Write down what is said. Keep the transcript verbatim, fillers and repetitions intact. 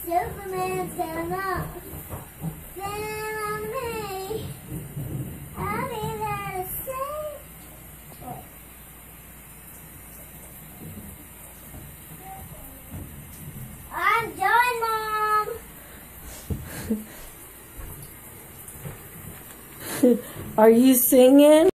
Superman, stand up. Stand on me. I'll be there to save. Wait. I'm done, Mom. Are you singing?